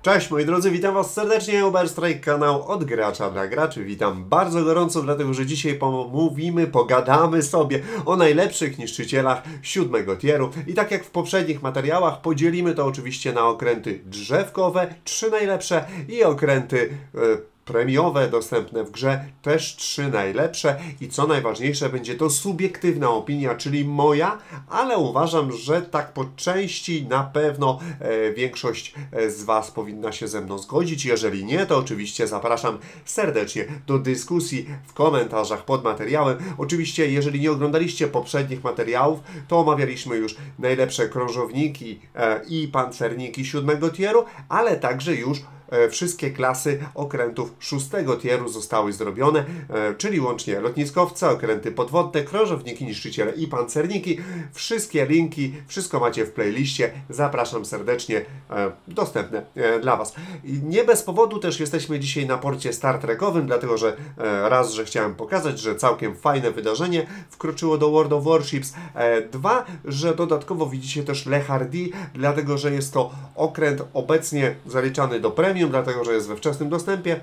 Cześć moi drodzy, witam Was serdecznie, Uberstrike, kanał od gracza dla graczy. Witam bardzo gorąco, dlatego że dzisiaj pogadamy sobie o najlepszych niszczycielach 7 tieru. I tak jak w poprzednich materiałach, podzielimy to oczywiście na okręty drzewkowe, 3 najlepsze i okręty premiowe, dostępne w grze, też 3 najlepsze i co najważniejsze, będzie to subiektywna opinia, czyli moja, ale uważam, że tak po części na pewno większość z Was powinna się ze mną zgodzić. Jeżeli nie, to oczywiście zapraszam serdecznie do dyskusji w komentarzach pod materiałem. Oczywiście, jeżeli nie oglądaliście poprzednich materiałów, to omawialiśmy już najlepsze krążowniki i pancerniki 7 tieru, ale także już wszystkie klasy okrętów 6 tieru zostały zrobione, czyli łącznie lotniskowce, okręty podwodne, krążowniki, niszczyciele i pancerniki. Wszystkie linki, wszystko macie w playliście. Zapraszam serdecznie, dostępne dla Was. I nie bez powodu też jesteśmy dzisiaj na porcie Star Trekowym, dlatego że raz, że chciałem pokazać, że całkiem fajne wydarzenie wkroczyło do World of Warships. 2, że dodatkowo widzicie też Le Hardy, dlatego że jest to okręt obecnie zaliczany do premium, dlatego że jest we wczesnym dostępie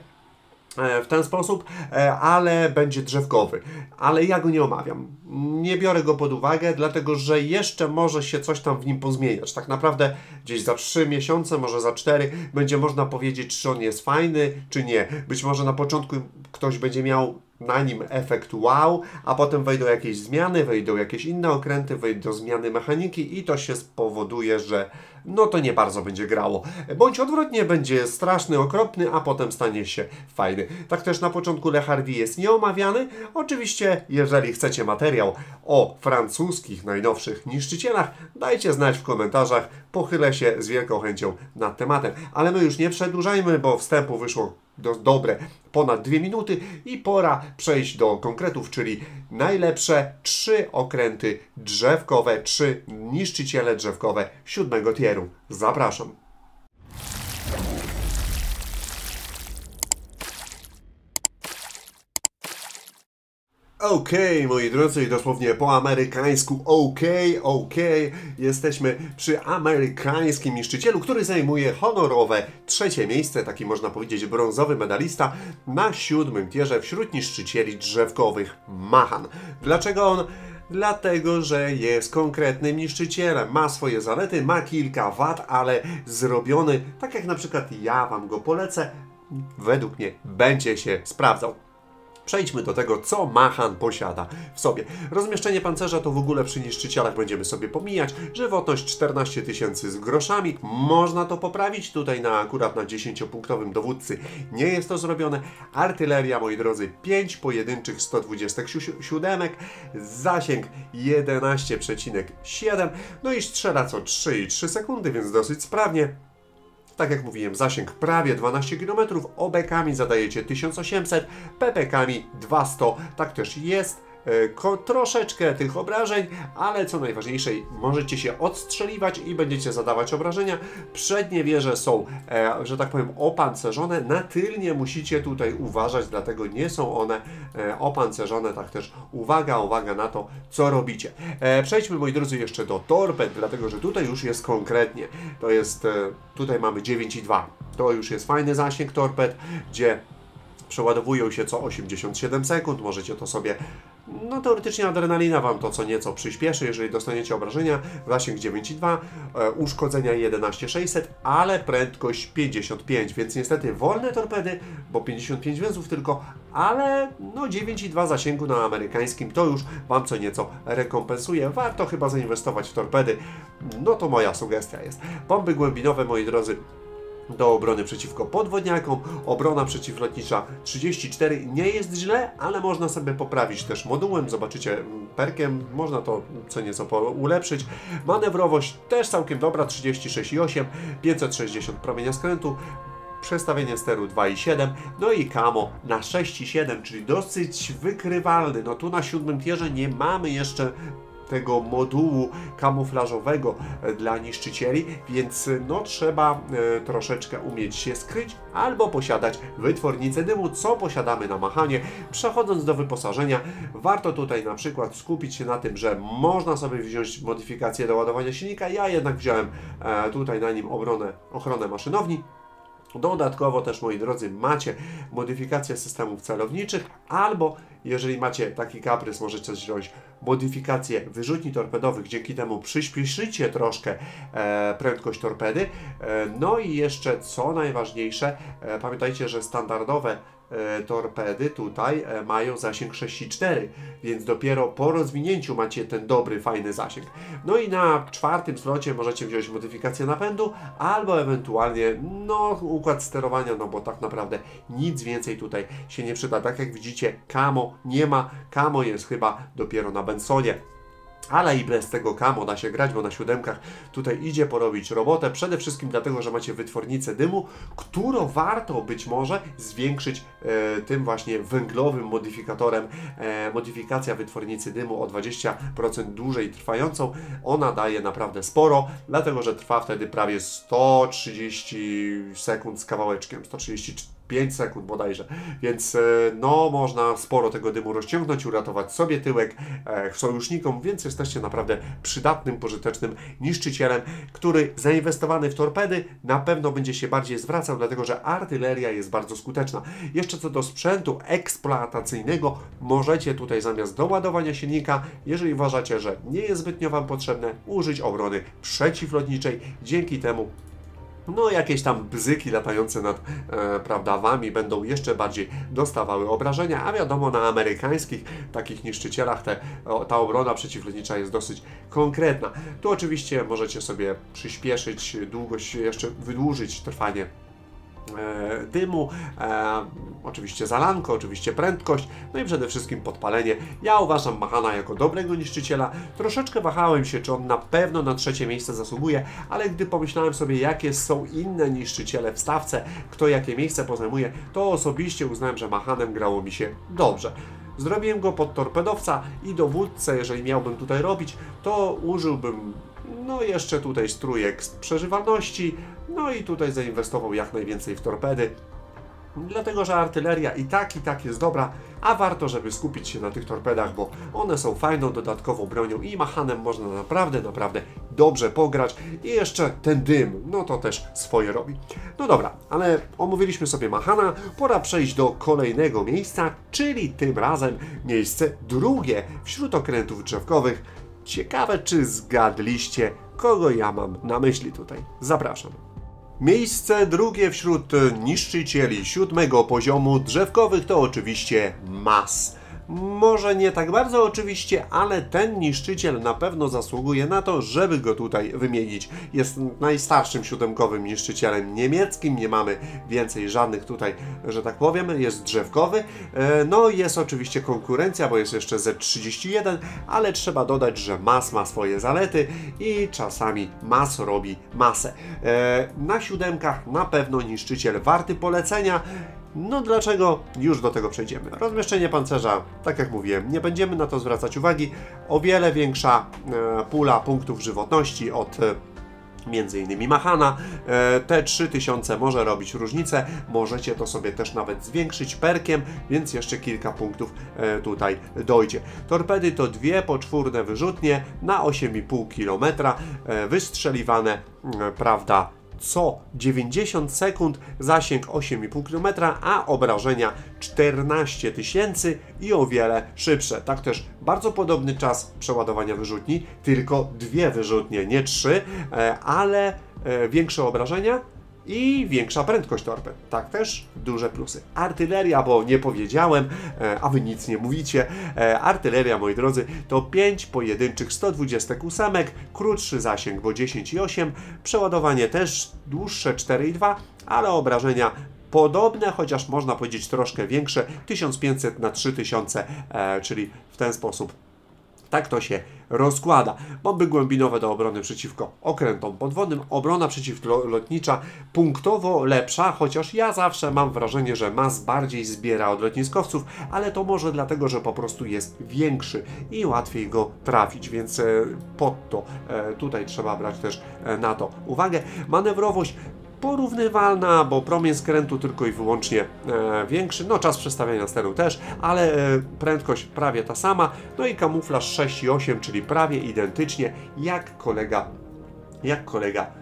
w ten sposób, ale będzie drzewkowy. Ale ja go nie omawiam. Nie biorę go pod uwagę, dlatego że jeszcze może się coś tam w nim pozmieniać. Tak naprawdę gdzieś za 3 miesiące, może za 4 będzie można powiedzieć, czy on jest fajny, czy nie. Być może na początku ktoś będzie miał na nim efekt wow, a potem wejdą jakieś zmiany, wejdą jakieś inne okręty, wejdą zmiany mechaniki i to się spowoduje, że no to nie bardzo będzie grało. Bądź odwrotnie, będzie straszny, okropny, a potem stanie się fajny. Tak też na początku Le Hardy jest nieomawiany. Oczywiście, jeżeli chcecie materiał o francuskich najnowszych niszczycielach, dajcie znać w komentarzach, pochylę się z wielką chęcią nad tematem. Ale my już nie przedłużajmy, bo wstępu wyszło dobre ponad 2 minuty i pora przejść do konkretów, czyli najlepsze 3 okręty drzewkowe, 3 niszczyciele drzewkowe 7 tieru. Zapraszam. Okej, moi drodzy, dosłownie po amerykańsku, okej, jesteśmy przy amerykańskim niszczycielu, który zajmuje honorowe 3 miejsce, taki można powiedzieć brązowy medalista na 7 tierze wśród niszczycieli drzewkowych Mahan. Dlaczego on? Dlatego, że jest konkretnym niszczycielem, ma swoje zalety, ma kilka wad, ale zrobiony, tak jak na przykład ja Wam go polecę, według mnie będzie się sprawdzał. Przejdźmy do tego, co Mahan posiada w sobie. Rozmieszczenie pancerza to w ogóle przy niszczycielach będziemy sobie pomijać. Żywotność 14 000 z groszami. Można to poprawić. Tutaj akurat na 10-punktowym dowódcy nie jest to zrobione. Artyleria, moi drodzy, 5 pojedynczych 127. Zasięg 11,7. No i strzela co 3,3 sekundy, więc dosyć sprawnie. Tak jak mówiłem, zasięg prawie 12 km, OB-kami zadajecie 1800, PP-kami 200, tak też jest. Troszeczkę tych obrażeń, ale co najważniejsze, możecie się odstrzeliwać i będziecie zadawać obrażenia. Przednie wieże są, że tak powiem, opancerzone, na tylnie musicie tutaj uważać, dlatego nie są one opancerzone, tak też uwaga na to, co robicie. Przejdźmy, moi drodzy, jeszcze do torped, dlatego że tutaj już jest konkretnie, to jest, tutaj mamy 9,2, to już jest fajny zasięg torped, gdzie przeładowują się co 87 sekund, możecie to sobie, no teoretycznie adrenalina Wam to co nieco przyspieszy, jeżeli dostaniecie obrażenia, zasięg 9,2, uszkodzenia 11,600, ale prędkość 55, więc niestety wolne torpedy, bo 55 węzłów tylko, ale no 9,2 zasięgu na amerykańskim to już Wam co nieco rekompensuje. Warto chyba zainwestować w torpedy, no to moja sugestia jest. Bomby głębinowe, moi drodzy, do obrony przeciwko podwodniakom, obrona przeciwlotnicza 34, nie jest źle, ale można sobie poprawić też modułem, zobaczycie perkiem, można to co nieco ulepszyć. Manewrowość też całkiem dobra, 36,8, 560 promienia skrętu, przestawienie steru 2,7, no i camo na 6,7, czyli dosyć wykrywalny. No tu na 7 tierze nie mamy jeszcze tego modułu kamuflażowego dla niszczycieli, więc no trzeba troszeczkę umieć się skryć albo posiadać wytwornicę dymu, co posiadamy na Mahanie. Przechodząc do wyposażenia, warto tutaj na przykład skupić się na tym, że można sobie wziąć modyfikację do ładowania silnika. Ja jednak wziąłem tutaj na nim ochronę maszynowni. Dodatkowo też, moi drodzy, macie modyfikację systemów celowniczych, albo jeżeli macie taki kaprys, możecie wziąć modyfikację wyrzutni torpedowych, dzięki temu przyspieszycie troszkę prędkość torpedy. No i jeszcze, co najważniejsze, pamiętajcie, że standardowe torpedy tutaj mają zasięg 6,4, więc dopiero po rozwinięciu macie ten dobry, fajny zasięg. No i na 4. slocie możecie wziąć modyfikację napędu, albo ewentualnie układ sterowania, no bo tak naprawdę nic więcej tutaj się nie przyda. Tak jak widzicie, camo nie ma, camo jest chyba dopiero na Bensonie. Ale i bez tego camo da się grać, bo na 7 tutaj idzie porobić robotę. Przede wszystkim dlatego, że macie wytwornicę dymu, którą warto być może zwiększyć tym właśnie węglowym modyfikatorem. Modyfikacja wytwornicy dymu o 20% dłużej trwającą. Ona daje naprawdę sporo, dlatego że trwa wtedy prawie 130 sekund z kawałeczkiem, 135 sekund bodajże, więc no można sporo tego dymu rozciągnąć, uratować sobie tyłek, sojusznikom, więc jesteście naprawdę przydatnym, pożytecznym niszczycielem, który zainwestowany w torpedy na pewno będzie się bardziej zwracał, dlatego że artyleria jest bardzo skuteczna. Jeszcze co do sprzętu eksploatacyjnego, możecie tutaj zamiast doładowania silnika, jeżeli uważacie, że nie jest zbytnio Wam potrzebne, użyć obrony przeciwlotniczej. Dzięki temu jakieś tam bzyki latające nad Wami będą jeszcze bardziej dostawały obrażenia, a wiadomo, na amerykańskich takich niszczycielach ta obrona przeciwlotnicza jest dosyć konkretna. Tu oczywiście możecie sobie przyspieszyć długość, jeszcze wydłużyć trwanie dymu, oczywiście zalanko, oczywiście prędkość, no i przede wszystkim podpalenie. Ja uważam Mahana jako dobrego niszczyciela. Troszeczkę wahałem się, czy on na pewno na 3. miejsce zasługuje, ale gdy pomyślałem sobie, jakie są inne niszczyciele w stawce, kto jakie miejsce pozajmuje, to osobiście uznałem, że Mahanem grało mi się dobrze. Zrobiłem go pod torpedowca i dowódcę, jeżeli miałbym tutaj robić, to użyłbym jeszcze tutaj strójek z przeżywalności, no i tutaj zainwestował jak najwięcej w torpedy, dlatego że artyleria i tak jest dobra, a warto, żeby skupić się na tych torpedach, bo one są fajną dodatkową bronią i Mahanem można naprawdę dobrze pograć i jeszcze ten dym, no to też swoje robi. No dobra, ale omówiliśmy sobie Mahana, pora przejść do kolejnego miejsca, czyli tym razem miejsce drugie wśród okrętów drzewkowych. Ciekawe, czy zgadliście, kogo ja mam na myśli tutaj. Zapraszam. Miejsce drugie wśród niszczycieli 7. poziomu drzewkowych to oczywiście MAS. Może nie tak bardzo oczywiście, ale ten niszczyciel na pewno zasługuje na to, żeby go tutaj wymienić. Jest najstarszym 7-kowym niszczycielem niemieckim, nie mamy więcej żadnych tutaj, że tak powiem, jest drzewkowy. No jest oczywiście konkurencja, bo jest jeszcze Z31, ale trzeba dodać, że MAS ma swoje zalety i czasami MAS robi masę. Na 7 na pewno niszczyciel warty polecenia. No dlaczego? Już do tego przejdziemy. Rozmieszczenie pancerza, tak jak mówiłem, nie będziemy na to zwracać uwagi. O wiele większa pula punktów żywotności od między innymi Mahana. Te 3000 może robić różnicę. Możecie to sobie też nawet zwiększyć perkiem, więc jeszcze kilka punktów tutaj dojdzie. Torpedy to 2 poczwórne wyrzutnie na 8,5 km, wystrzeliwane, prawda, co 90 sekund, zasięg 8,5 km, a obrażenia 14 000 i o wiele szybsze. Tak też bardzo podobny czas przeładowania wyrzutni, tylko 2 wyrzutnie, nie 3, ale większe obrażenia i większa prędkość torped. Tak też duże plusy. Artyleria, bo nie powiedziałem, a wy nic nie mówicie. Artyleria, moi drodzy, to 5 pojedynczych 128, krótszy zasięg, bo 10,8, przeładowanie też dłuższe 4,2, ale obrażenia podobne, chociaż można powiedzieć troszkę większe, 1500 na 3000, czyli w ten sposób. Tak to się rozkłada. Bomby głębinowe do obrony przeciwko okrętom podwodnym. Obrona przeciwlotnicza punktowo lepsza, chociaż ja zawsze mam wrażenie, że MAS bardziej zbiera od lotniskowców, ale to może dlatego, że po prostu jest większy i łatwiej go trafić, więc pod to tutaj trzeba brać też na to uwagę. Manewrowość porównywalna, bo promień skrętu tylko i wyłącznie większy, no czas przestawiania steru też, ale prędkość prawie ta sama, no i kamuflaż 6,8, czyli prawie identycznie jak kolega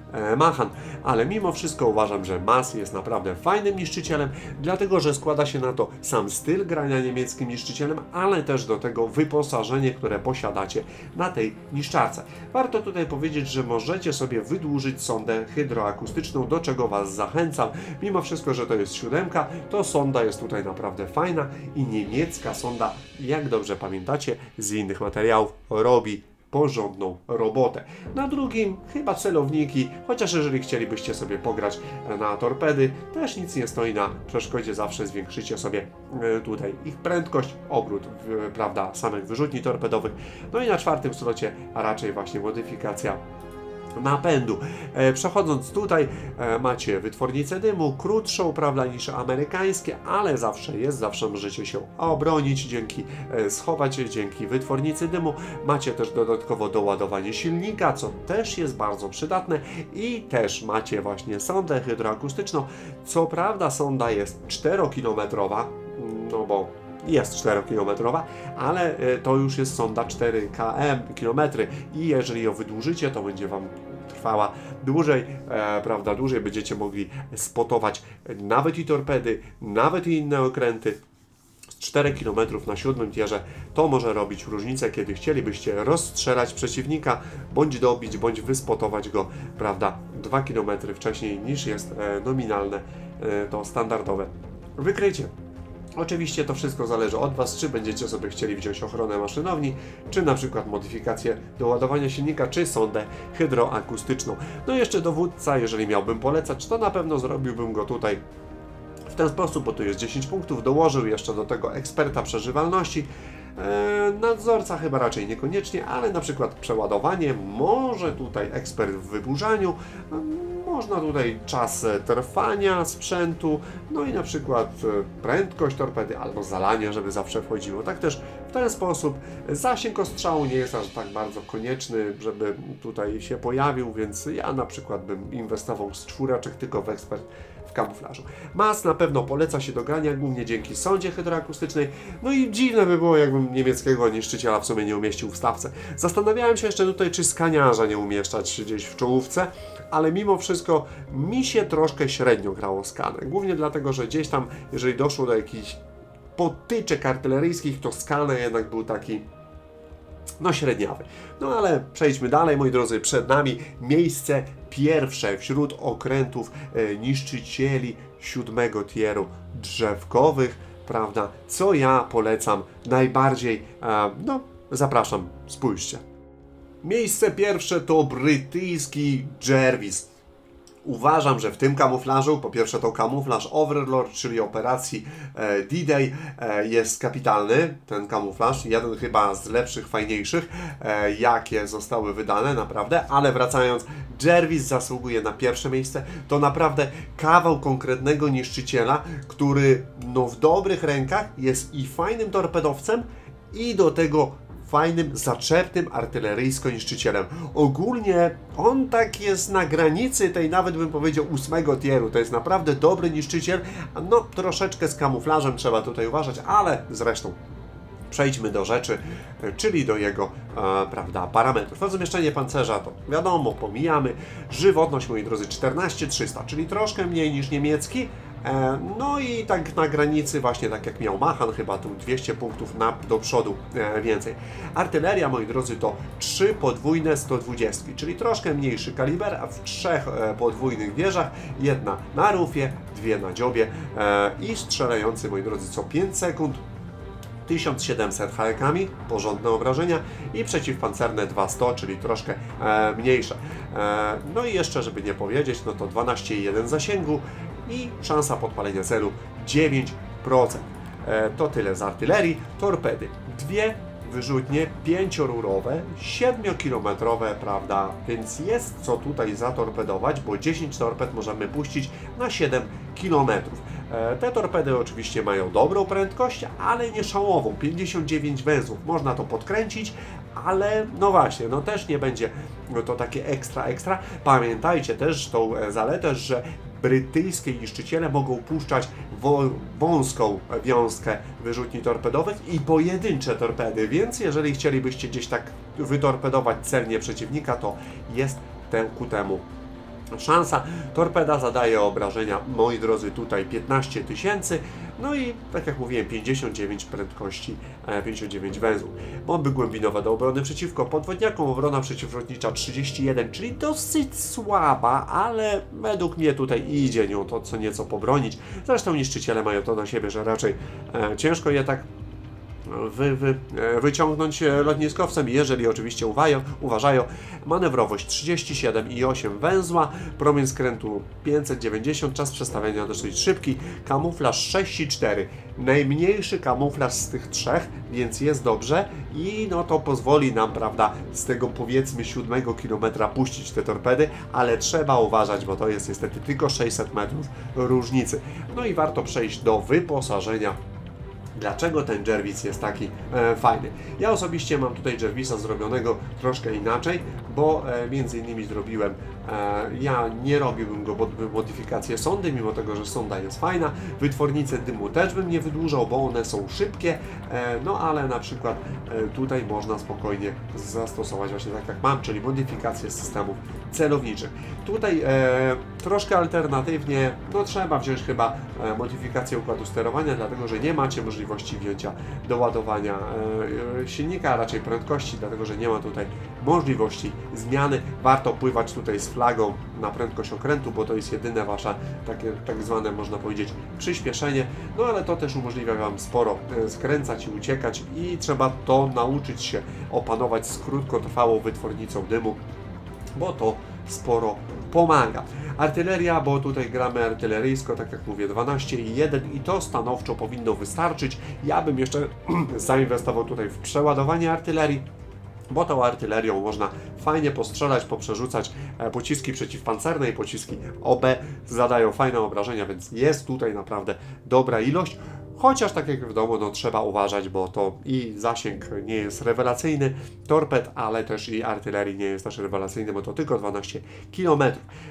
Mahan, ale mimo wszystko uważam, że MAS jest naprawdę fajnym niszczycielem, dlatego że składa się na to sam styl grania niemieckim niszczycielem, ale też do tego wyposażenie, które posiadacie na tej niszczarce. Warto tutaj powiedzieć, że możecie sobie wydłużyć sondę hydroakustyczną, do czego Was zachęcam. Mimo wszystko, że to jest 7, to sonda jest tutaj naprawdę fajna i niemiecka sonda, jak dobrze pamiętacie z innych materiałów, robi porządną robotę. Na drugim chyba celowniki, chociaż jeżeli chcielibyście sobie pograć na torpedy, też nic nie stoi na przeszkodzie, zawsze zwiększycie sobie tutaj ich prędkość, obrót, prawda, samych wyrzutni torpedowych. No i na 4. slocie, a raczej właśnie modyfikacja napędu. Przechodząc tutaj, macie wytwornicę dymu, krótszą, prawda, niż amerykańskie, ale zawsze możecie się obronić schować dzięki wytwornicy dymu. Macie też dodatkowo doładowanie silnika, co też jest bardzo przydatne i też macie właśnie sondę hydroakustyczną. Co prawda sonda jest 4-kilometrowa, no bo jest 4-kilometrowa, ale to już jest sonda 4 km i jeżeli ją wydłużycie, to będzie Wam trwała dłużej, prawda, dłużej będziecie mogli spotować nawet i torpedy, nawet i inne okręty. Z 4 km na 7 tierze to może robić różnicę, kiedy chcielibyście rozstrzelać przeciwnika, bądź dobić, bądź wyspotować go, prawda, 2 km wcześniej niż jest nominalne, to standardowe wykrycie. Oczywiście to wszystko zależy od Was, czy będziecie sobie chcieli wziąć ochronę maszynowni, czy na przykład modyfikację do ładowania silnika, czy sondę hydroakustyczną. No i jeszcze dowódca, jeżeli miałbym polecać, to na pewno zrobiłbym go tutaj w ten sposób, bo tu jest 10 punktów, dołożył jeszcze do tego eksperta przeżywalności. Nadzorca chyba raczej niekoniecznie, ale na przykład przeładowanie, może tutaj ekspert w wyburzaniu, można tutaj czas trwania sprzętu, no i na przykład prędkość torpedy albo zalanie, żeby zawsze wchodziło. Tak też w ten sposób zasięg ostrzału nie jest aż tak bardzo konieczny, żeby tutaj się pojawił, więc ja na przykład bym inwestował z 4 tylko w ekspert w kamuflażu. MAS na pewno poleca się do grania, głównie dzięki sondzie hydroakustycznej, no i dziwne by było, jakbym niemieckiego niszczyciela w sumie nie umieścił w stawce. Zastanawiałem się jeszcze tutaj, czy skaniarza nie umieszczać gdzieś w czołówce, ale mimo wszystko mi się troszkę średnio grało skanę, głównie dlatego, że gdzieś tam, jeżeli doszło do jakichś potyczek artyleryjskich, to skanę jednak był taki no średniawy. No ale przejdźmy dalej, moi drodzy, przed nami miejsce pierwsze wśród okrętów niszczycieli 7 tieru drzewkowych, prawda, co ja polecam najbardziej, no zapraszam, spójrzcie. Miejsce pierwsze to brytyjski Jervis. Uważam, że w tym kamuflażu, po pierwsze to kamuflaż Overlord, czyli operacji D-Day, jest kapitalny, ten kamuflaż, jeden chyba z lepszych, fajniejszych, jakie zostały wydane, naprawdę, ale wracając, Jervis zasługuje na pierwsze miejsce, to naprawdę kawał konkretnego niszczyciela, który no w dobrych rękach jest i fajnym torpedowcem, i do tego fajnym, zaczepnym artyleryjsko-niszczycielem. Ogólnie on tak jest na granicy tej, nawet bym powiedział, 8 tieru. To jest naprawdę dobry niszczyciel. No, troszeczkę z kamuflażem trzeba tutaj uważać, ale zresztą przejdźmy do rzeczy, czyli do jego, prawda, parametrów. Rozmieszczenie pancerza to wiadomo, pomijamy. Żywotność, moi drodzy, 14300, czyli troszkę mniej niż niemiecki. No i tak na granicy, właśnie tak jak miał Mahan, chyba tu 200 punktów do przodu więcej. Artyleria, moi drodzy, to 3 podwójne 120, czyli troszkę mniejszy kaliber, a w 3 podwójnych wieżach, jedna na rufie, 2 na dziobie i strzelający, moi drodzy, co 5 sekund. 1700 HK-ami, porządne obrażenia i przeciwpancerne 200, czyli troszkę mniejsze. No i jeszcze, żeby nie powiedzieć, no to 12,1 zasięgu i szansa podpalenia celu 9%. To tyle z artylerii. Torpedy. 2 wyrzutnie 5-rurowe, 7-kilometrowe, prawda, więc jest co tutaj zatorpedować, bo 10 torped możemy puścić na 7 kilometrów. Te torpedy oczywiście mają dobrą prędkość, ale nie szałową, 59 węzłów, można to podkręcić, ale no właśnie, no też nie będzie to takie ekstra. Pamiętajcie też tą zaletę, że brytyjskie niszczyciele mogą puszczać wąską wiązkę wyrzutni torpedowych i pojedyncze torpedy, więc jeżeli chcielibyście gdzieś tak wytorpedować celnie przeciwnika, to jest ku temu szansa. Torpeda zadaje obrażenia, moi drodzy, tutaj 15 000, no i tak jak mówiłem, 59 prędkości, 59 węzłów. Bomby głębinowe do obrony przeciwko podwodniakom, obrona przeciwlotnicza 31, czyli dosyć słaba, ale według mnie tutaj idzie nią to co nieco pobronić. Zresztą niszczyciele mają to do siebie, że raczej ciężko je tak wyciągnąć lotniskowcem, jeżeli oczywiście uważają. Manewrowość 37,8 węzła, promień skrętu 590, czas przestawiania dosyć szybki, kamuflaż 6,4, najmniejszy kamuflaż z tych trzech, więc jest dobrze i no to pozwoli nam, prawda, z tego powiedzmy 7 kilometra puścić te torpedy, ale trzeba uważać, bo to jest niestety tylko 600 metrów różnicy. No i warto przejść do wyposażenia. Dlaczego ten Jervis jest taki fajny? Ja osobiście mam tutaj Jervisa zrobionego troszkę inaczej, bo między innymi zrobiłem, ja nie robiłbym go pod modyfikację sondy, mimo tego, że sonda jest fajna. Wytwornice dymu też bym nie wydłużał, bo one są szybkie, no ale na przykład tutaj można spokojnie zastosować właśnie tak jak mam, czyli modyfikację systemów celowniczych. Tutaj troszkę alternatywnie, no trzeba wziąć chyba modyfikację układu sterowania, dlatego że nie macie możliwości wzięcia do ładowania silnika, a raczej prędkości, dlatego że nie ma tutaj możliwości zmiany. Warto pływać tutaj z flagą na prędkość okrętu, bo to jest jedyne wasze takie tak zwane, można powiedzieć, przyspieszenie, no ale to też umożliwia wam sporo skręcać i uciekać i trzeba to nauczyć się opanować z krótkotrwałą wytwornicą dymu, bo to sporo pomaga. Artyleria, bo tutaj gramy artyleryjsko, tak jak mówię, 12,1 i to stanowczo powinno wystarczyć. Ja bym jeszcze zainwestował tutaj w przeładowanie artylerii, bo tą artylerią można fajnie postrzelać, poprzerzucać pociski przeciwpancerne i pociski OB zadają fajne obrażenia, więc jest tutaj naprawdę dobra ilość. Chociaż tak jak wiadomo, no trzeba uważać, bo to i zasięg nie jest rewelacyjny torped, ale też i artylerii nie jest też rewelacyjny, bo to tylko 12 km.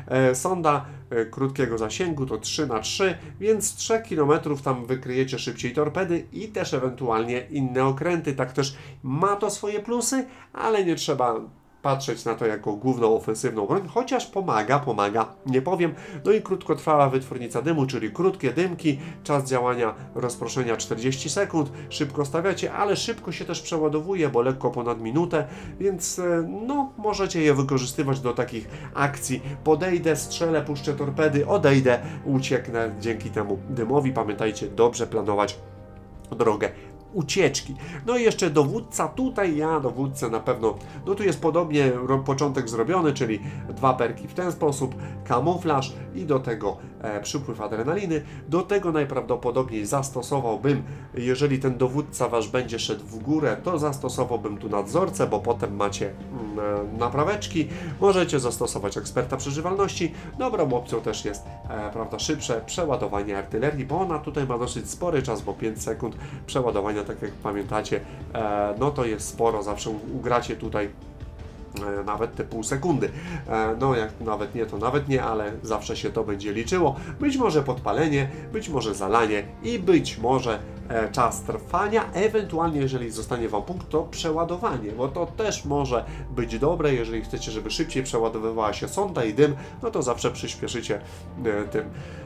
Sonda krótkiego zasięgu to 3×3, więc 3 km tam wykryjecie szybciej torpedy i też ewentualnie inne okręty. Tak też ma to swoje plusy, ale nie trzeba patrzeć na to jako główną ofensywną broń, chociaż pomaga, nie powiem. No i krótkotrwała wytwornica dymu, czyli krótkie dymki, czas działania rozproszenia 40 sekund, szybko stawiacie, ale szybko się też przeładowuje, bo lekko ponad minutę, więc no możecie je wykorzystywać do takich akcji. Podejdę, strzelę, puszczę torpedy, odejdę, ucieknę dzięki temu dymowi. Pamiętajcie, dobrze planować drogę ucieczki. No i jeszcze dowódca, tutaj ja dowódcę na pewno, no tu jest podobnie początek zrobiony, czyli 2 perki w ten sposób, kamuflaż i do tego przypływ adrenaliny. Do tego najprawdopodobniej zastosowałbym, jeżeli ten dowódca wasz będzie szedł w górę, to zastosowałbym tu nadzorcę, bo potem macie napraweczki. Możecie zastosować eksperta przeżywalności. Dobrą opcją też jest prawda, szybsze przeładowanie artylerii, bo ona tutaj ma dosyć spory czas, bo 5 sekund przeładowania, tak jak pamiętacie, no to jest sporo, zawsze ugracie tutaj nawet te pół sekundy. No jak nawet nie, to nawet nie, ale zawsze się to będzie liczyło. Być może podpalenie, być może zalanie i być może czas trwania, ewentualnie jeżeli zostanie wam punkt, to przeładowanie, bo to też może być dobre, jeżeli chcecie, żeby szybciej przeładowywała się sonda i dym, no to zawsze przyspieszycie tym.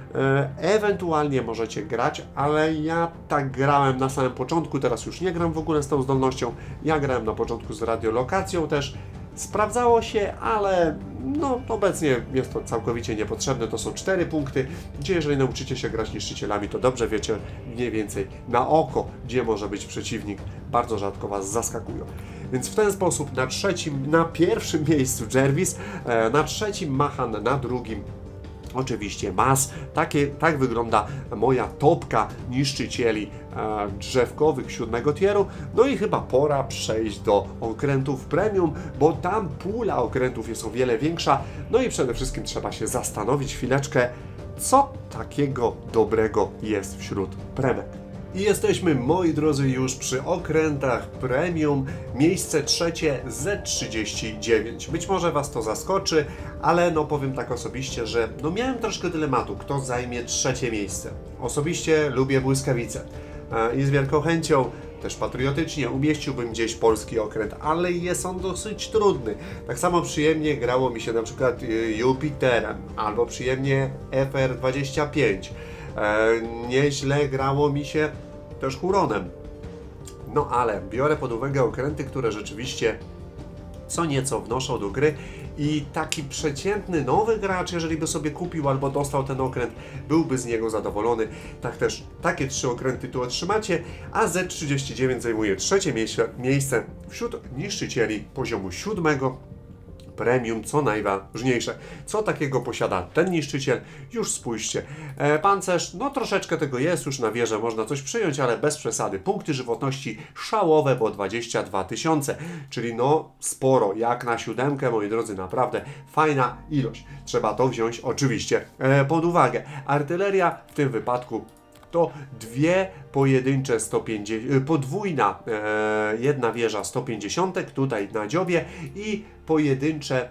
Ewentualnie możecie grać, ale ja tak grałem na samym początku, teraz już nie gram w ogóle z tą zdolnością, ja grałem na początku z radiolokacją też, sprawdzało się, ale no obecnie jest to całkowicie niepotrzebne, to są 4 punkty, gdzie jeżeli nauczycie się grać niszczycielami, to dobrze wiecie mniej więcej na oko, gdzie może być przeciwnik, bardzo rzadko was zaskakują. Więc w ten sposób na pierwszym miejscu Jervis, na trzecim Mahan, na drugim oczywiście MAS. Tak wygląda moja topka niszczycieli drzewkowych 7 tieru. No i chyba pora przejść do okrętów premium, bo tam pula okrętów jest o wiele większa. No i przede wszystkim trzeba się zastanowić chwileczkę, co takiego dobrego jest wśród premek. I jesteśmy, moi drodzy, już przy okrętach premium, miejsce trzecie Z39. Być może was to zaskoczy, ale no powiem tak osobiście, że no miałem troszkę dylematu, kto zajmie trzecie miejsce. Osobiście lubię błyskawice i z wielką chęcią też patriotycznie umieściłbym gdzieś polski okręt, ale jest on dosyć trudny. Tak samo przyjemnie grało mi się na przykład Jupiterem, albo przyjemnie FR-25. Nieźle grało mi się też Huronem. No ale biorę pod uwagę okręty, które rzeczywiście co nieco wnoszą do gry i taki przeciętny nowy gracz, jeżeli by sobie kupił albo dostał ten okręt, byłby z niego zadowolony. Tak też takie 3 okręty tu otrzymacie, a Z39 zajmuje 3. miejsce wśród niszczycieli poziomu 7. Premium, co najważniejsze. Co takiego posiada ten niszczyciel? Już spójrzcie. Pancerz, no troszeczkę tego jest, już na wieżę można coś przyjąć, ale bez przesady. Punkty żywotności szalowe, bo 22 000, czyli no sporo, jak na 7, moi drodzy, naprawdę fajna ilość. Trzeba to wziąć oczywiście pod uwagę. Artyleria w tym wypadku to 2 pojedyncze 150, podwójna jedna wieża 150 tutaj na dziobie i pojedyncze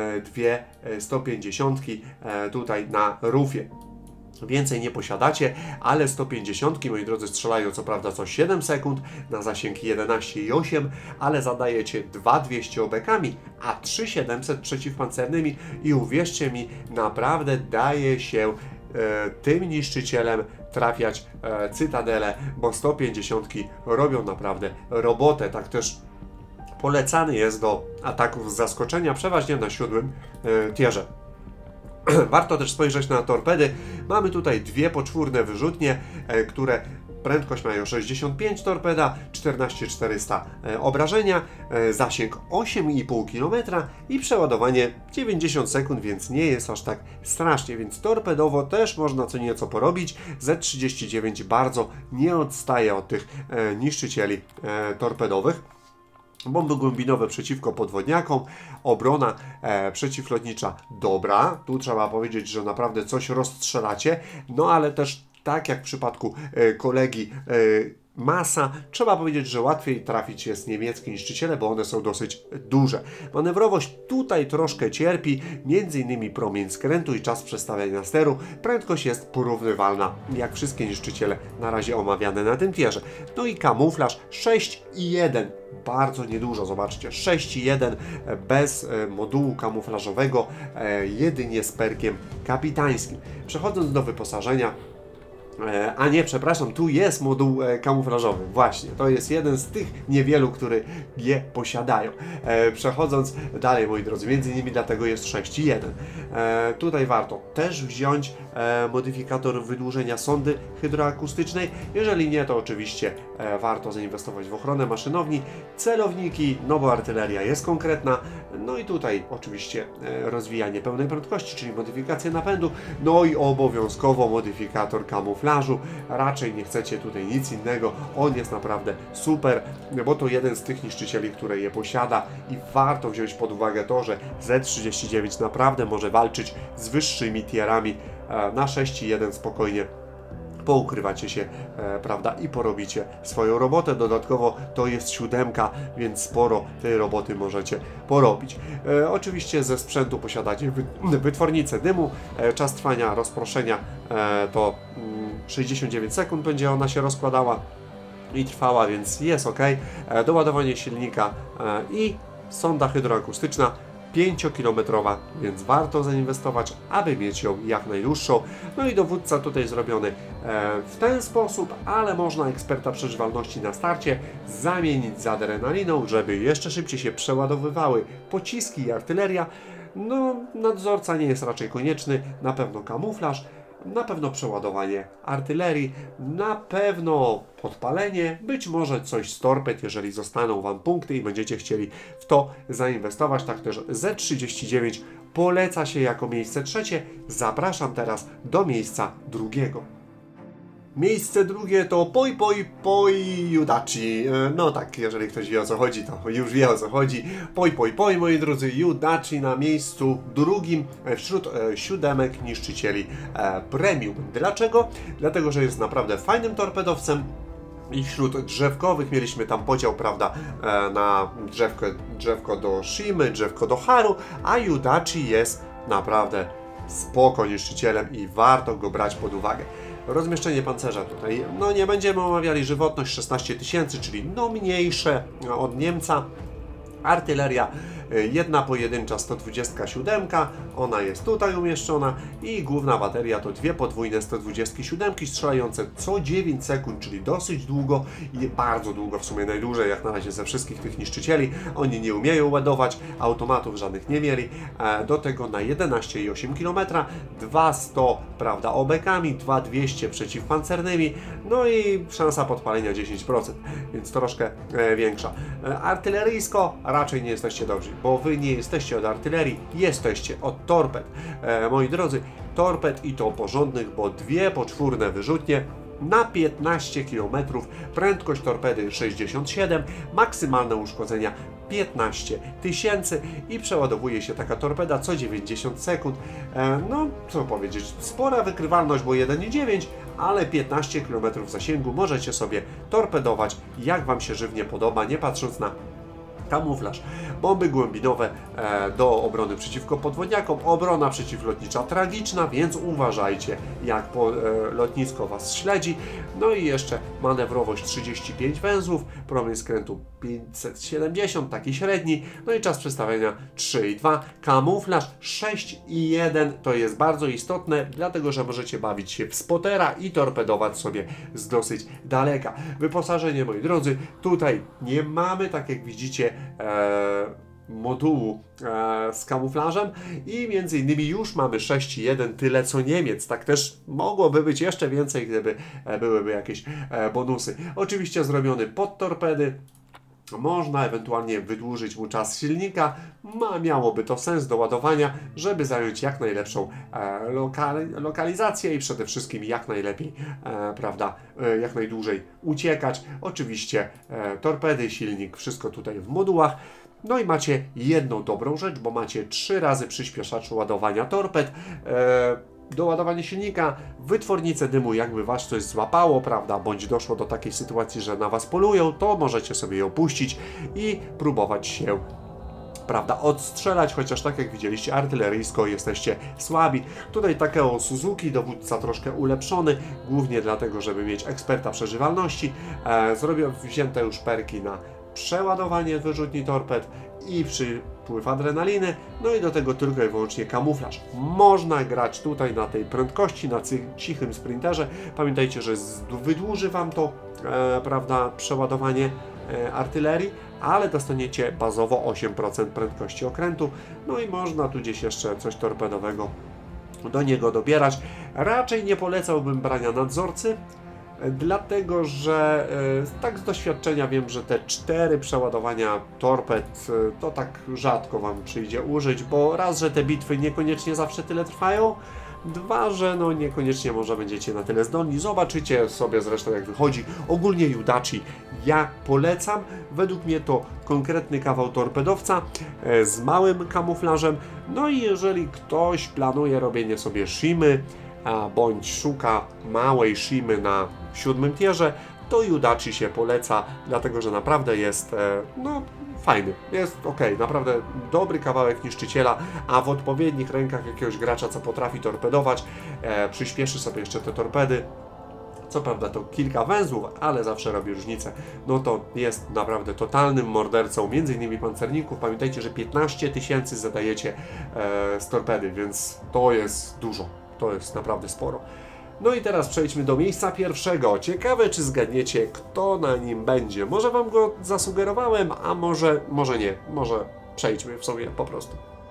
2 150 tutaj na rufie. Więcej nie posiadacie, ale 150, moi drodzy, strzelają co prawda co 7 sekund na zasięg 11,8, ale zadajecie 2200 obekami, a 3700 przeciwpancernymi i uwierzcie mi, naprawdę daje się tym niszczycielem trafiać cytadele, bo 150 robią naprawdę robotę. Tak też polecany jest do ataków z zaskoczenia, przeważnie na 7 tierze. Warto też spojrzeć na torpedy. Mamy tutaj 2 poczwórne wyrzutnie, które prędkość mają 65 torpeda, 14400 obrażenia, zasięg 8,5 km i przeładowanie 90 sekund, więc nie jest aż tak strasznie, więc torpedowo też można co nieco porobić. Z39 bardzo nie odstaje od tych niszczycieli torpedowych. Bomby głębinowe przeciwko podwodniakom, obrona przeciwlotnicza dobra, tu trzeba powiedzieć, że naprawdę coś rozstrzelacie, no ale też tak jak w przypadku kolegi Masa, trzeba powiedzieć, że łatwiej trafić jest niemieckie niszczyciele, bo one są dosyć duże. Manewrowość tutaj troszkę cierpi, m.in. promień skrętu i czas przestawiania steru. Prędkość jest porównywalna, jak wszystkie niszczyciele na razie omawiane na tym tierze. No i kamuflaż 6,1, bardzo niedużo, zobaczcie, 6,1 bez modułu kamuflażowego, jedynie z perkiem kapitańskim. Przechodząc do wyposażenia, a nie, przepraszam, tu jest moduł kamuflażowy, właśnie, to jest jeden z tych niewielu, które je posiadają. Przechodząc dalej, moi drodzy, między innymi dlatego jest 6,1. Tutaj warto też wziąć modyfikator wydłużenia sondy hydroakustycznej, jeżeli nie, to oczywiście warto zainwestować w ochronę maszynowni, celowniki, no bo artyleria jest konkretna, no i tutaj oczywiście rozwijanie pełnej prędkości, czyli modyfikacja napędu, no i obowiązkowo modyfikator kamuflażu. Raczej nie chcecie tutaj nic innego, on jest naprawdę super, bo to jeden z tych niszczycieli, które je posiada i warto wziąć pod uwagę to, że Z39 naprawdę może walczyć z wyższymi tierami. Na 6,1 spokojnie poukrywacie się, prawda, i porobicie swoją robotę. Dodatkowo to jest 7, więc sporo tej roboty możecie porobić. Oczywiście ze sprzętu posiadacie wytwornicę dymu, czas trwania rozproszenia to 69 sekund będzie ona się rozkładała i trwała, więc jest ok. Doładowanie silnika i sonda hydroakustyczna 5-kilometrowa, więc warto zainwestować, aby mieć ją jak najdłuższą. No i dowódca tutaj zrobiony w ten sposób, ale można eksperta przeżywalności na starcie zamienić z adrenaliną, żeby jeszcze szybciej się przeładowywały pociski i artyleria. No, nadzorca nie jest raczej konieczny, na pewno kamuflaż, na pewno przeładowanie artylerii, na pewno podpalenie, być może coś z torped, jeżeli zostaną Wam punkty i będziecie chcieli w to zainwestować. Tak też Z39 poleca się jako miejsce trzecie. Zapraszam teraz do miejsca drugiego. Miejsce drugie to Poi Judachi. No tak, jeżeli ktoś wie o co chodzi, to już wie o co chodzi. Poi, moi drodzy, Judachi na miejscu drugim wśród 7 niszczycieli premium. Dlaczego? Dlatego, że jest naprawdę fajnym torpedowcem. I wśród drzewkowych mieliśmy tam podział, prawda, na drzewko do Shimy, drzewko do Haru, a Judachi jest naprawdę spoko niszczycielem i warto go brać pod uwagę. Rozmieszczenie pancerza tutaj, no nie będziemy omawiali, żywotność 16 000, czyli no mniejsze od Niemca. Artyleria, jedna pojedyncza 127, ona jest tutaj umieszczona i główna bateria to dwie podwójne 127 strzelające co 9 sekund, czyli dosyć długo i bardzo długo, w sumie najdłużej jak na razie ze wszystkich tych niszczycieli. Oni nie umieją ładować, automatów żadnych nie mieli, do tego na 11,8 km, 200, prawda, obekami, 2200 przeciwpancernymi, no i szansa podpalenia 10%, więc troszkę większa. Artyleryjsko raczej nie jesteście dobrzy, bo wy nie jesteście od artylerii, jesteście od torped. Moi drodzy, torped i to porządnych, bo dwie poczwórne wyrzutnie na 15 km, prędkość torpedy 67, maksymalne uszkodzenia 15 000 i przeładowuje się taka torpeda co 90 sekund. No, co powiedzieć, spora wykrywalność, bo 1,9, ale 15 km zasięgu możecie sobie torpedować, jak Wam się żywnie podoba, nie patrząc na kamuflaż. Bomby głębinowe do obrony przeciwko podwodniakom, obrona przeciwlotnicza tragiczna, więc uważajcie, jak lotnisko Was śledzi. No i jeszcze manewrowość 35 węzłów, promień skrętu 570, taki średni, no i czas przestawienia 3,2, kamuflaż 6,1, to jest bardzo istotne, dlatego że możecie bawić się w spotera i torpedować sobie z dosyć daleka. Wyposażenie, moi drodzy, tutaj nie mamy, tak jak widzicie, modułu z kamuflażem i między innymi już mamy 6,1, tyle co Niemiec. Tak też mogłoby być jeszcze więcej, gdyby byłyby jakieś bonusy. Oczywiście zrobiony pod torpedy. Można ewentualnie wydłużyć mu czas silnika, miałoby to sens do ładowania, żeby zająć jak najlepszą lokalizację i przede wszystkim jak najlepiej, prawda, jak najdłużej uciekać. Oczywiście torpedy, silnik, wszystko tutaj w modułach. No i macie jedną dobrą rzecz, bo macie 3 razy przyspieszacz ładowania torped. Do ładowania silnika, wytwornicę dymu, jakby Was coś złapało, prawda, bądź doszło do takiej sytuacji, że na Was polują, to możecie sobie ją puścić i próbować się, prawda, odstrzelać, chociaż tak jak widzieliście, artyleryjsko jesteście słabi. Tutaj Takeo Suzuki, dowódca troszkę ulepszony, głównie dlatego, żeby mieć eksperta przeżywalności. Wzięte już perki na przeładowanie wyrzutni torped i przypływ adrenaliny, no i do tego tylko i wyłącznie kamuflaż. Można grać tutaj na tej prędkości, na cichym sprinterze. Pamiętajcie, że wydłuży Wam to, prawda, przeładowanie artylerii, ale dostaniecie bazowo 8% prędkości okrętu, no i można tu gdzieś jeszcze coś torpedowego do niego dobierać. Raczej nie polecałbym brania nadzorcy, dlatego że tak z doświadczenia wiem, że te 4 przeładowania torped to tak rzadko Wam przyjdzie użyć, bo raz, że te bitwy niekoniecznie zawsze tyle trwają, 2, że no niekoniecznie może będziecie na tyle zdolni. Zobaczycie sobie zresztą jak wychodzi. Ogólnie Yudachi ja polecam. Według mnie to konkretny kawał torpedowca z małym kamuflażem. No i jeżeli ktoś planuje robienie sobie shimy, bądź szuka małej shimy na 7. tierze, to Yudachi się poleca, dlatego że naprawdę jest no fajny, jest ok, naprawdę dobry kawałek niszczyciela, a w odpowiednich rękach jakiegoś gracza, co potrafi torpedować, przyspieszy sobie jeszcze te torpedy. Co prawda to kilka węzłów, ale zawsze robi różnicę. No to jest naprawdę totalnym mordercą, między innymi pancerników. Pamiętajcie, że 15 000 zadajecie z torpedy, więc to jest dużo, to jest naprawdę sporo. No i teraz przejdźmy do miejsca pierwszego. Ciekawe, czy zgadniecie, kto na nim będzie. Może Wam go zasugerowałem, a może nie. Może przejdźmy w sobie po prostu.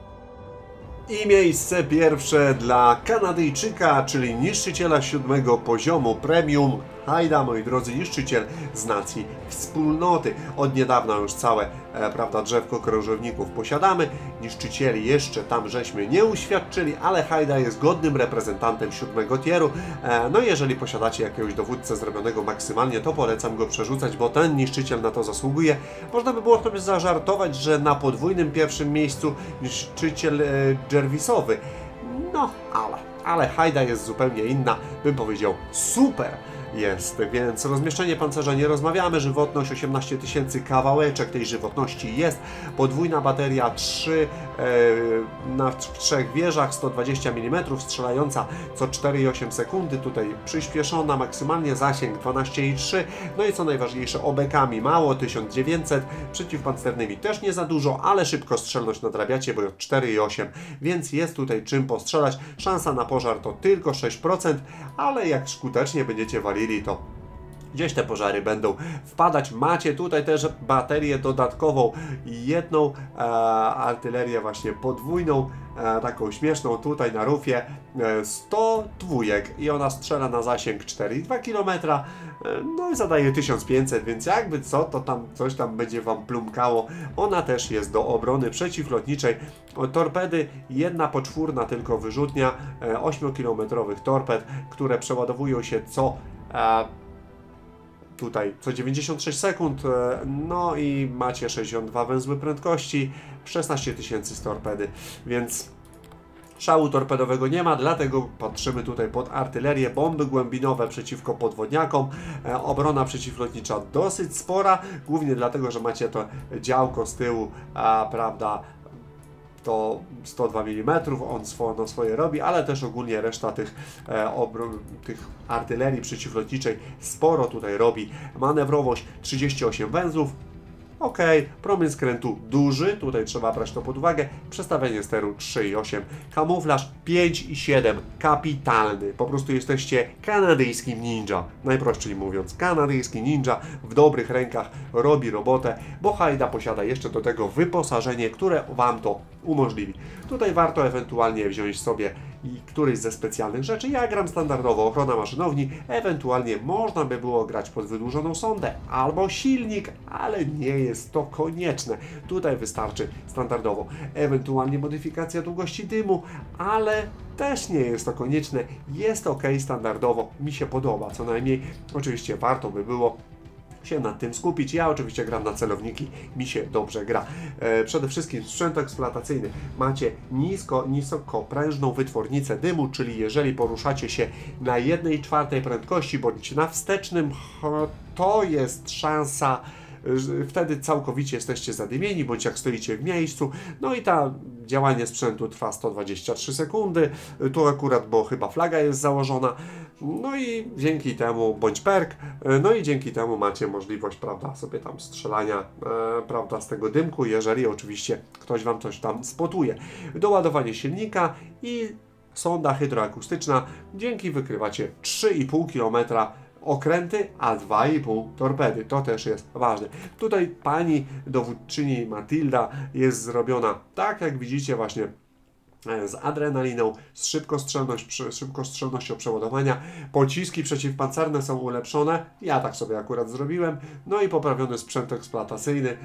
I miejsce pierwsze dla Kanadyjczyka, czyli niszczyciela 7. poziomu premium. Haida, moi drodzy, niszczyciel z nacji wspólnoty. Od niedawna już całe, prawda, drzewko krążowników posiadamy. Niszczycieli jeszcze tam żeśmy nie uświadczyli, ale Haida jest godnym reprezentantem 7. tieru. No jeżeli posiadacie jakiegoś dowódcę zrobionego maksymalnie, to polecam go przerzucać, bo ten niszczyciel na to zasługuje. Można by było sobie zażartować, że na podwójnym pierwszym miejscu niszczyciel Jervisowy. No, ale Haida jest zupełnie inna, bym powiedział super. jest, więc rozmieszczenie pancerza nie rozmawiamy, żywotność 18 000, kawałeczek tej żywotności jest, podwójna bateria 3 na 3 wieżach, 120 mm, strzelająca co 4,8 sekundy, tutaj przyspieszona, maksymalnie zasięg 12,3, no i co najważniejsze, obekami mało, 1900, przeciwpancernymi też nie za dużo, ale szybkostrzelność nadrabiacie, bo 4,8, więc jest tutaj czym postrzelać, szansa na pożar to tylko 6%, ale jak skutecznie będziecie walili, to gdzieś te pożary będą wpadać. Macie tutaj też baterię dodatkową, jedną artylerię właśnie podwójną, taką śmieszną tutaj na rufie, 100 dwójek i ona strzela na zasięg 4,2 km, no i zadaje 1500, więc jakby co, to tam coś tam będzie Wam plumkało. Ona też jest do obrony przeciwlotniczej. Torpedy, jedna poczwórna tylko wyrzutnia, 8-kilometrowych torped, które przeładowują się tutaj co 96 sekund, no i macie 62 węzły prędkości, 16 000 z torpedy, więc szału torpedowego nie ma, dlatego patrzymy tutaj pod artylerię, bomby głębinowe przeciwko podwodniakom, obrona przeciwlotnicza dosyć spora, głównie dlatego, że macie to działko z tyłu, prawda, to 102 mm, on swoje robi, ale też ogólnie reszta tych artylerii przeciwlotniczej sporo tutaj robi. Manewrowość 38 węzłów. Ok, promień skrętu duży, tutaj trzeba brać to pod uwagę, przestawienie steru 3,8, kamuflaż 5,7, kapitalny, po prostu jesteście kanadyjskim ninja, najprościej mówiąc, kanadyjski ninja w dobrych rękach robi robotę, bo Haida posiada jeszcze do tego wyposażenie, które Wam to umożliwi. Tutaj warto ewentualnie wziąć sobie któryś ze specjalnych rzeczy. Ja gram standardowo, ochrona maszynowni, ewentualnie można by było grać pod wydłużoną sondę albo silnik, ale nie jest to konieczne. Tutaj wystarczy standardowo, ewentualnie modyfikacja długości dymu, ale też nie jest to konieczne. Jest ok standardowo, mi się podoba co najmniej. Oczywiście warto by było się nad tym skupić. Ja oczywiście gram na celowniki, mi się dobrze gra. Przede wszystkim sprzęt eksploatacyjny. Macie niskoprężną wytwornicę dymu, czyli jeżeli poruszacie się na 1/4 prędkości bądź na wstecznym, to jest szansa, wtedy całkowicie jesteście zadymieni, bądź jak stoicie w miejscu. No i ta działanie sprzętu trwa 123 sekundy. Tu akurat, bo chyba flaga jest założona. No i dzięki temu, bądź perk, no i dzięki temu macie możliwość, prawda, sobie tam strzelania, prawda, z tego dymku, jeżeli oczywiście ktoś Wam coś tam spotuje. Doładowanie silnika i sonda hydroakustyczna. Dzięki wykrywacie 3,5 km okręty, a 2,5 torpedy. To też jest ważne. Tutaj pani dowódczyni Matilda jest zrobiona tak, jak widzicie właśnie, z adrenaliną, z szybkostrzelnością przeładowania. Pociski przeciwpancerne są ulepszone. Ja tak sobie akurat zrobiłem. No i poprawiony sprzęt eksploatacyjny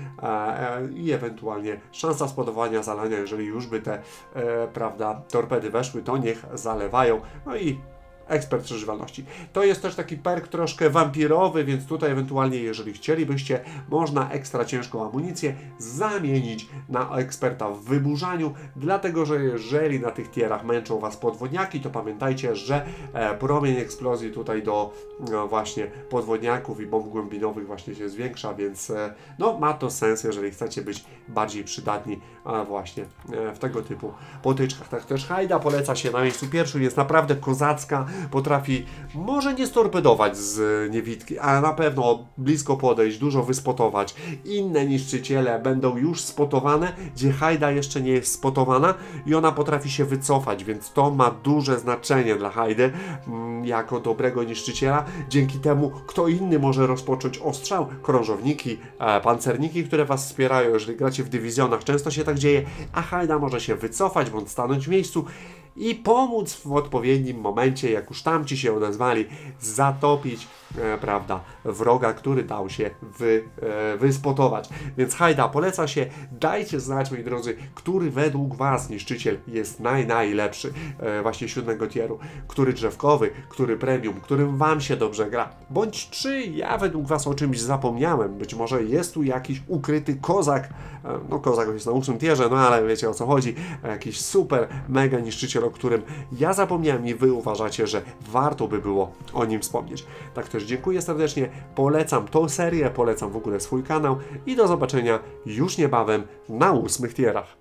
i ewentualnie szansa spowodowania zalania, jeżeli już by te prawda, torpedy weszły, to niech zalewają. No i ekspert przeżywalności. To jest też taki perk troszkę wampirowy, więc tutaj ewentualnie, jeżeli chcielibyście, można ekstra ciężką amunicję zamienić na eksperta w wyburzaniu, dlatego że jeżeli na tych tierach męczą Was podwodniaki, to pamiętajcie, że promień eksplozji tutaj do właśnie podwodniaków i bomb głębinowych właśnie się zwiększa, więc no ma to sens, jeżeli chcecie być bardziej przydatni właśnie w tego typu potyczkach. Tak też Haida poleca się na miejscu pierwszym, jest naprawdę kozacka, potrafi może nie storpedować z niewidki, ale na pewno blisko podejść, dużo wyspotować. Inne niszczyciele będą już spotowane, gdzie Haida jeszcze nie jest spotowana i ona potrafi się wycofać, więc to ma duże znaczenie dla Haidy jako dobrego niszczyciela. Dzięki temu kto inny może rozpocząć ostrzał, krążowniki, pancerniki, które Was wspierają, jeżeli gracie w dywizjonach, często się tak dzieje, a Haida może się wycofać bądź stanąć w miejscu i pomóc w odpowiednim momencie, jak już tamci się odezwali, zatopić prawda, wroga, który dał się wyspotować. Więc Haida poleca się. Dajcie znać, moi drodzy, który według Was niszczyciel jest najlepszy właśnie 7 tieru. Który drzewkowy, który premium, którym Wam się dobrze gra. Bądź czy ja według Was o czymś zapomniałem. Być może jest tu jakiś ukryty kozak. No kozak jest na 8 tierze, no ale wiecie o co chodzi. Jakiś super, mega niszczyciel, o którym ja zapomniałem i Wy uważacie, że warto by było o nim wspomnieć. Tak też też dziękuję serdecznie, polecam tą serię, polecam w ogóle swój kanał i do zobaczenia już niebawem na 8 tierach.